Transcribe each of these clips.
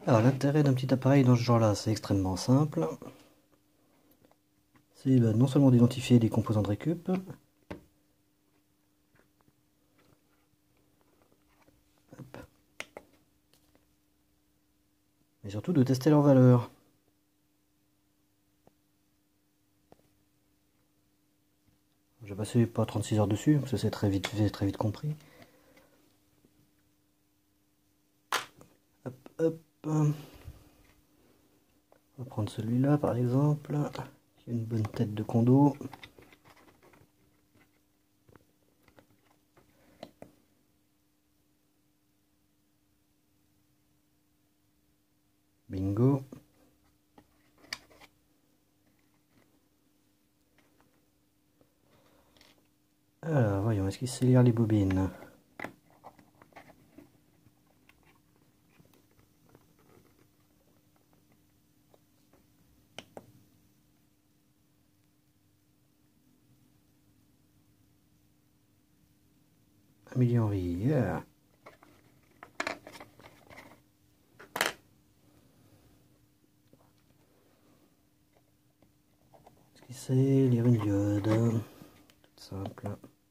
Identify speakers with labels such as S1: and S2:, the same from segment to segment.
S1: Alors l'intérêt d'un petit appareil dans ce genre-là, c'est extrêmement simple. C'est non seulement d'identifier les composants de récup, mais surtout de tester leur valeur. Je vais passer pas 36 heures dessus, parce que c'est très vite fait, très vite compris. Hop, hop. On va prendre celui-là par exemple, qui a une bonne tête de condo. Bingo. Alors voyons, est-ce qu'il sait lire les bobines? Amélie Henry, yeah. Est-ce qu'il sait lire une diode? Toute simple.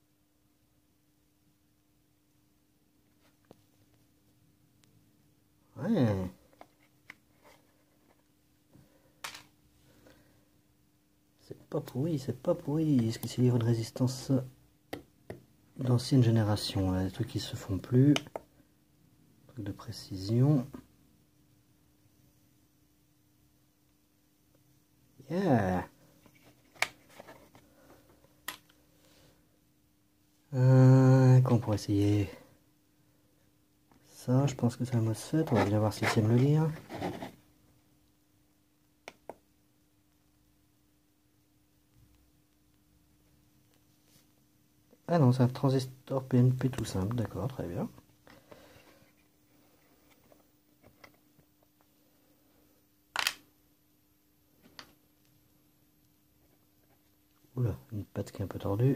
S1: Ouais. C'est pas pourri, c'est pas pourri. Est-ce qu'il sait lire une résistance d'ancienne génération? Là, des trucs qui se font plus. Truc de précision. Yeah. Qu'on pourrait essayer ça, je pense que c'est un MOSFET. On va bien voir s'il sait me le lire. Ah non, c'est un transistor PNP tout simple, d'accord, très bien. Oula, une patte qui est un peu tordue.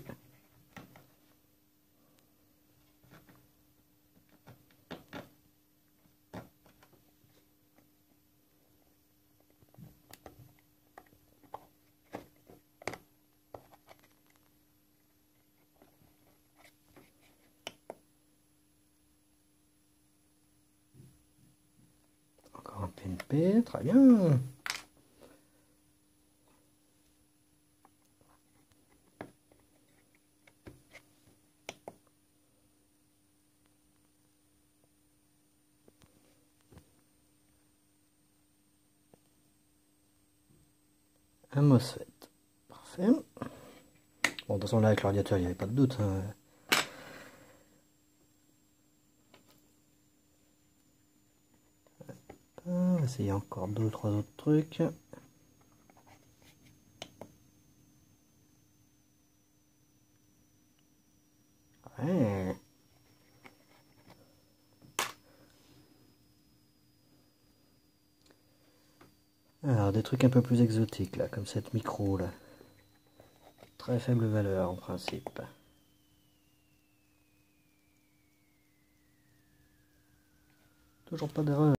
S1: Encore un PNP, très bien. Un MOSFET, parfait. Bon, de toute façon, là, avec le radiateur, il n'y avait pas de doute. Hein. On va essayer encore deux ou trois autres trucs. Ouais. Alors, des trucs un peu plus exotiques, là, comme cette micro, là. Très faible valeur, en principe. Toujours pas d'erreur.